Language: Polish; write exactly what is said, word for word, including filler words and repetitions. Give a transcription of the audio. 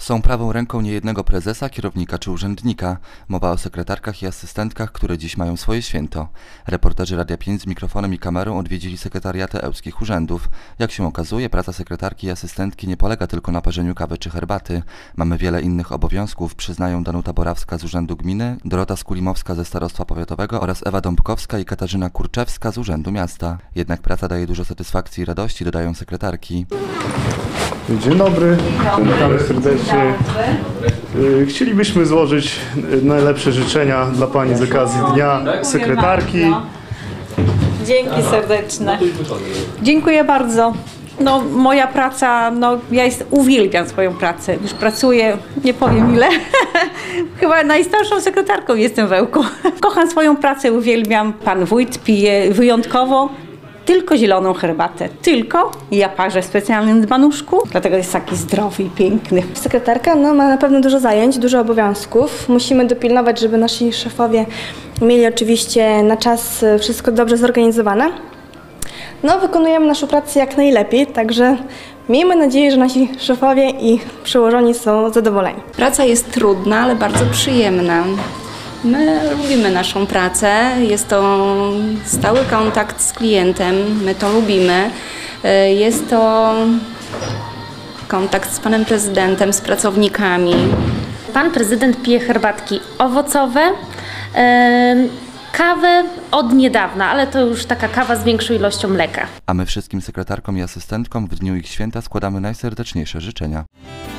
Są prawą ręką niejednego prezesa, kierownika czy urzędnika. Mowa o sekretarkach i asystentkach, które dziś mają swoje święto. Reporterzy Radia pięć z mikrofonem i kamerą odwiedzili sekretariaty ełskich urzędów. Jak się okazuje, praca sekretarki i asystentki nie polega tylko na parzeniu kawy czy herbaty. Mamy wiele innych obowiązków, przyznają Danuta Borawska z Urzędu Gminy, Dorota Skulimowska ze Starostwa Powiatowego oraz Ewa Dąbkowska i Katarzyna Kurczewska z Urzędu Miasta. Jednak praca daje dużo satysfakcji i radości, dodają sekretarki. Dzień dobry, witamy serdecznie. Chcielibyśmy złożyć najlepsze życzenia dla Pani z okazji Dnia Sekretarki. Dzięki serdeczne. Dziękuję bardzo. No, moja praca, no, ja jest, uwielbiam swoją pracę. Już pracuję, nie powiem ile, chyba najstarszą sekretarką jestem w Ełku. Kocham swoją pracę, uwielbiam. Pan wójt pije wyjątkowo tylko zieloną herbatę. Tylko ja parzę w specjalnym dzbanuszku, dlatego jest taki zdrowy i piękny. Sekretarka no, ma na pewno dużo zajęć, dużo obowiązków. Musimy dopilnować, żeby nasi szefowie mieli oczywiście na czas wszystko dobrze zorganizowane. No, wykonujemy naszą pracę jak najlepiej, także miejmy nadzieję, że nasi szefowie i przełożoni są zadowoleni. Praca jest trudna, ale bardzo przyjemna. My lubimy naszą pracę, jest to stały kontakt z klientem, my to lubimy. Jest to kontakt z panem prezydentem, z pracownikami. Pan prezydent pije herbatki owocowe, yy, kawę od niedawna, ale to już taka kawa z większą ilością mleka. A my wszystkim sekretarkom i asystentkom w dniu ich święta składamy najserdeczniejsze życzenia.